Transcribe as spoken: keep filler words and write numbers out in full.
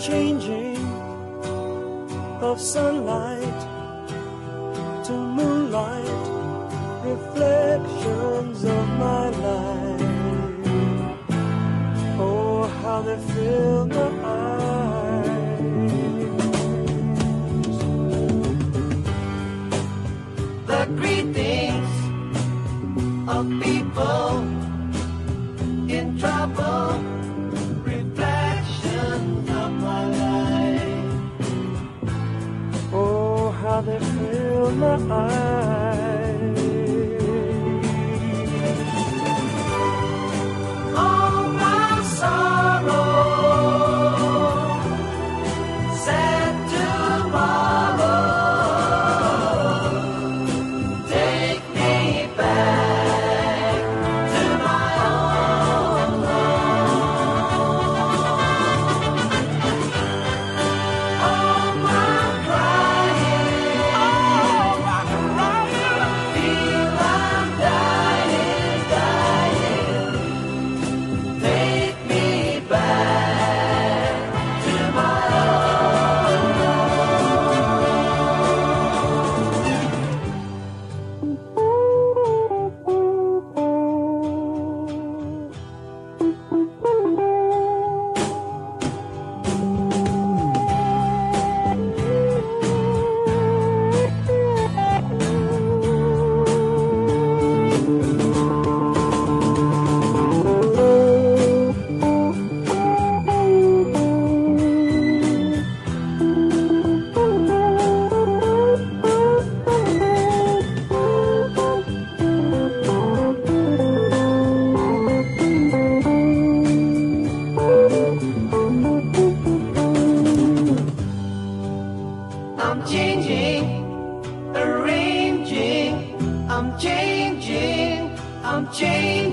changing of sunlight to moonlight, reflections of my life. Oh, how they fill my eyes. The greetings of people in trouble, reflections of my life. Oh, how they fill my eyes. All my sorrow, sad tomorrow, take me back to my own home. All my crying, all my crying, I feel I'm dying, dying. Take me back to my own I'm changing, arranging, I'm changing, I'm changing.